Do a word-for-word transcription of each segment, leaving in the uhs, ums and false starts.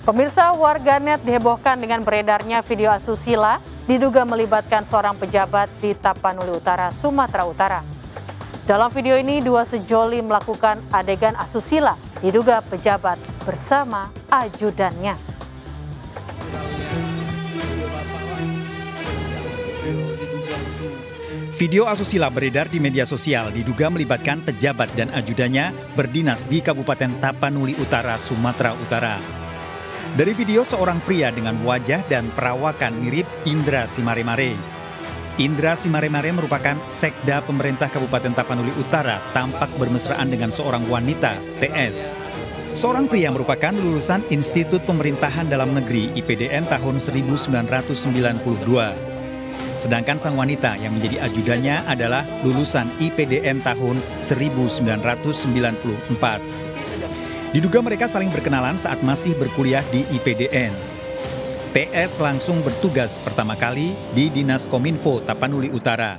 Pemirsa, warganet dihebohkan dengan beredarnya video asusila diduga melibatkan seorang pejabat di Tapanuli Utara, Sumatera Utara. Dalam video ini, dua sejoli melakukan adegan asusila diduga pejabat bersama ajudannya. Video asusila beredar di media sosial diduga melibatkan pejabat dan ajudannya berdinas di Kabupaten Tapanuli Utara, Sumatera Utara. Dari video, seorang pria dengan wajah dan perawakan mirip Indra Simaremare. Indra Simaremare merupakan sekda pemerintah Kabupaten Tapanuli Utara tampak bermesraan dengan seorang wanita, T S. Seorang pria merupakan lulusan Institut Pemerintahan Dalam Negeri I P D N tahun seribu sembilan ratus sembilan puluh dua. Sedangkan sang wanita yang menjadi ajudannya adalah lulusan I P D N tahun seribu sembilan ratus sembilan puluh empat. Diduga mereka saling berkenalan saat masih berkuliah di I P D N. T S langsung bertugas pertama kali di Dinas Kominfo Tapanuli Utara.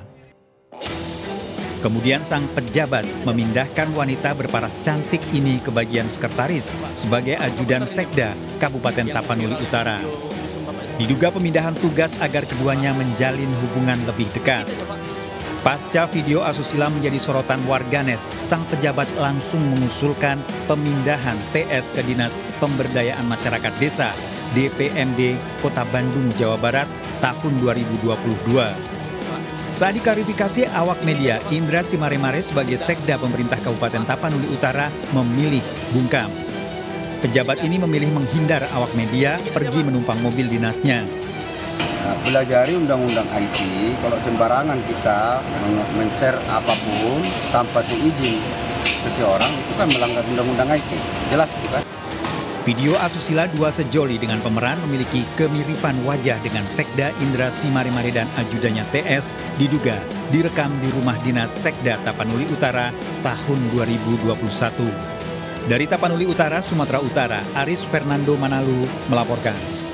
Kemudian sang pejabat memindahkan wanita berparas cantik ini ke bagian sekretaris sebagai ajudan sekda Kabupaten Tapanuli Utara. Diduga pemindahan tugas agar keduanya menjalin hubungan lebih dekat. Pasca video asusila menjadi sorotan warganet, sang pejabat langsung mengusulkan pemindahan T S ke Dinas Pemberdayaan Masyarakat Desa D P M D Kota Bandung, Jawa Barat tahun dua ribu dua puluh dua. Saat diklarifikasi awak media, Indra Simaremare sebagai sekda pemerintah Kabupaten Tapanuli Utara memilih bungkam. Pejabat ini memilih menghindar awak media pergi menumpang mobil dinasnya. Nah, pelajari undang-undang I T, kalau sembarangan kita men-share apapun tanpa seizin seseorang, itu kan melanggar undang-undang I T. Jelas bukan? Video asusila dua sejoli dengan pemeran memiliki kemiripan wajah dengan sekda Indra Simaremare dan ajudannya T S diduga direkam di rumah dinas sekda Tapanuli Utara tahun dua ribu dua puluh satu. Dari Tapanuli Utara, Sumatera Utara, Aris Fernando Manalu melaporkan.